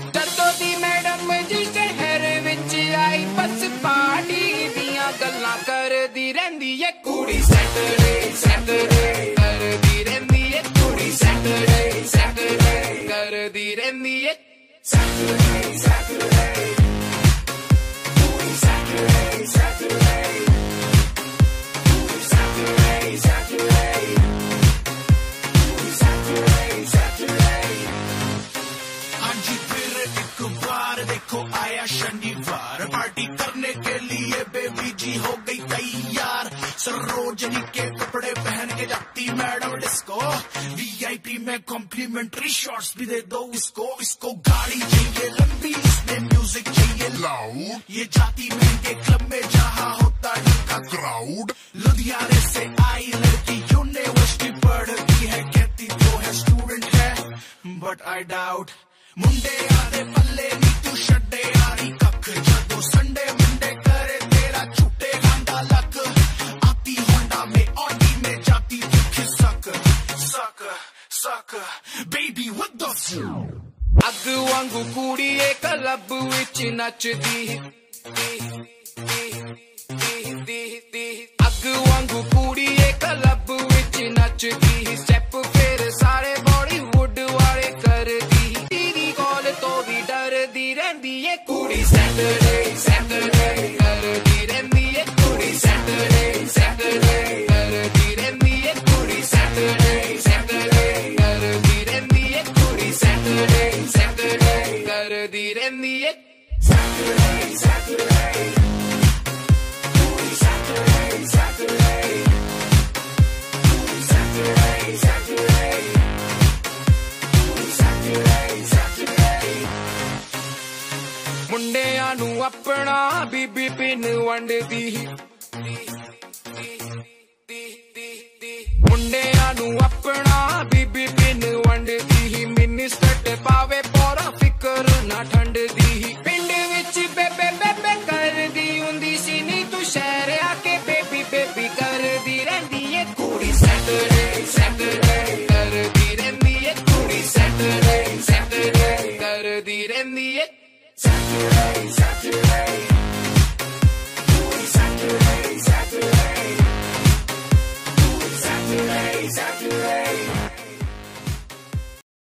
ਜਦੋਂ ਦੀ ਮੈਡਮ ਜੀ ਸ਼ਹਿਰ ਵਿੱਚ ਆਈ ਬਸ ਪਾਰਟੀ ਦੀਆਂ ਗੱਲਾਂ ਕਰਦੀ ਰਹਿੰਦੀ ਏ ਕੁੜੀ ਸੈਟਰਡੇ ਸੈਟਰਡੇ ਕਰਦੀ ਰਹਿੰਦੀ ਏ ਕੁੜੀ ਸੈਟਰਡੇ ਸੈਟਰਡੇ ਕਰਦੀ ਰਹਿੰਦੀ ਏ ਸੈਟਰਡੇ ਸੈਟਰਡੇ ਕੁੜੀ ਸੈਟਰਡੇ ਸੈਟਰਡੇ ਕੁੜੀ ਸੈਟਰਡੇ ਸੈਟਰਡੇ ਕੁੜੀ ਸੈਟਰਡੇ सैटरडे हाँ जी फिर एक बार देखो आया शनिवार पार्टी करने के लिए बेबी जी हो गई तैयार सरोजनी के कपड़े पहन के जाती मैडम डिस्को वीआईपी में कॉम्प्लीमेंट्री शॉट्स भी दे दो इसको गाड़ी चाहिए लंबी इसमें म्यूजिक चाहिए लाउड ये जाती महंगे क्लब में जहाँ होता का क्राउड लुधियाने से आई लड़की यूनिवर्सिटी पढ़ती है कहती तो है स्टूडेंट है बट आई डाउट मुंडे आदे पल्ले नी तू छड्डे आरी कख जदों संडे मुंडे करे तेरा छुट्टे गांडा लक आती होंडा में ऑडी में जाती तू खिसक सक सक बेबी व्हाट द फक अग वांगू कुड़ी एक क्लब विच नचदी अग वांगू कुड़ी एक क्लब विच नचदी स्टेप फिर सारे बॉलीवुड वाले करदी दीदी कॉल तो भी डरदी रहंदी ए कुड़ी सैटरडे सैटरडे करदी रहंदी ए कुड़ी सैटरडे सैटरडे करदी रहंदी ए कुड़ी सैटरडे सैटरडे करदी रहंदी ए कुड़ी सैटरडे सैटरडे करदी रहंदी ए सैटरडे सैटरडे कुड़ी सैटरडे सैटरडे कुड़ी सैटरडे सैटरडे कुड़ी सैटरडे सैटरडे मुंडियां नू अपना बीबी पिन वंडदी मुंडियां नू अपना बीबी पिन वंडदी मिनिस्टर पावे पूरा फिकर ना ठंडदी पिंड विच बेबे बेबे करदी हुंदी सी नी तू शहर आके बेबी बेबी करदी रहंदी ए कुड़ी सैटरडे सैटरडे करदी रहंदी ए कुड़ी सैटरडे सैटरडे करदी रहंदी ए सैटरडे